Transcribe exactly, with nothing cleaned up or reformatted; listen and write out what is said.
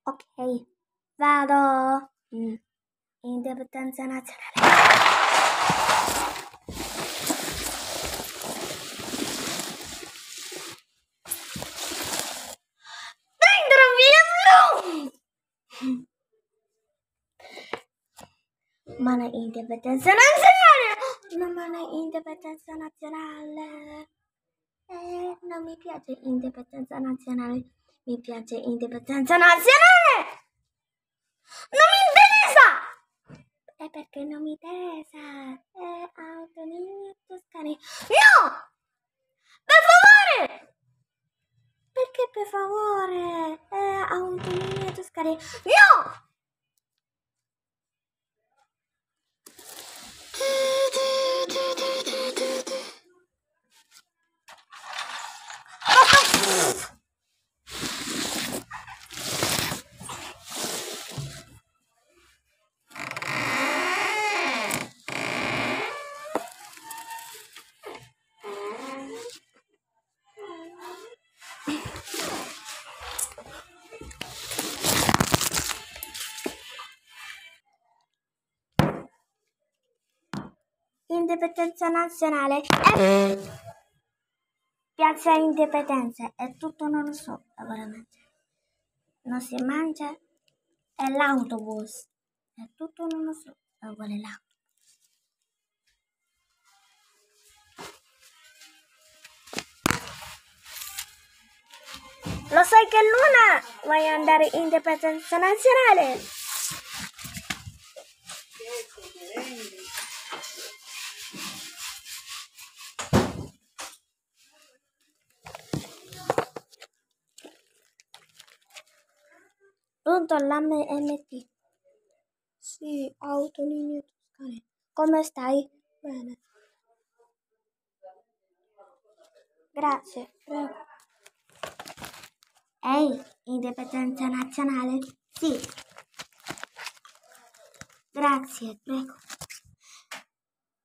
Ok, vado. Mm. Indipendenza nazionale. Dentro via blu! Mana indipendenza nazionale! No, mana indipendenza nazionale. Eh, non mi piace indipendenza nazionale. Mi piace indipendenza nazionale! Non mi interessa! È perché non mi interessa. È Antonino Toscani. No! Per favore! Perché per favore? È Antonino Toscani. No! Indipendenza nazionale. Eh. Piazza Indipendenza. È tutto non lo so. Veramente. Non si mangia. È l'autobus. È tutto non lo so. Vuole l'autobus. Lo sai che Luna vuoi andare in indipendenza nazionale? Punto l'M M T. Sì, autolinee toscane. Come stai? Bene. Grazie, prego. Ehi, indipendenza nazionale? Sì. Grazie, prego.